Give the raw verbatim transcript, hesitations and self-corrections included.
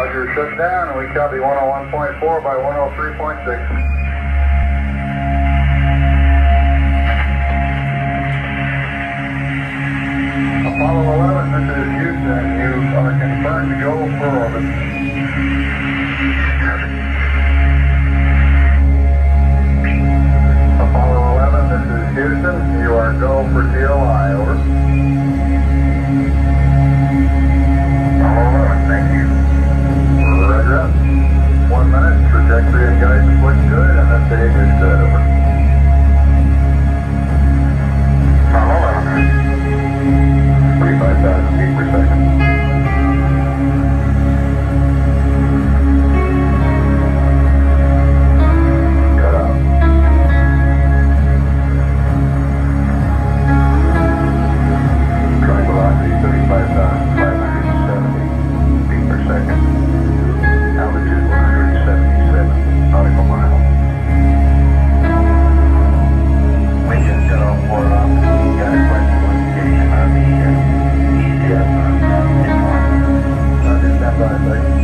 Roger, shut down, and we copy one oh one point four by one oh three point six. Apollo eleven, this is Houston. You are confirmed to go for orbit. Apollo eleven, this is Houston. You are go for T L I, over. Apollo eleven, thank you. Roger up. One minute, trajectory and guidance looks good, and the stage is good, over. Apollo eleven. twenty-five thousand feet per second. Cut off. Drive velocity thirty-five thousand five hundred seventy feet per second. Altitude one hundred seventy-seven nautical miles. Wind just got off four off. Got a question notification on the uh, E C S on this one. Roger, stand by, second.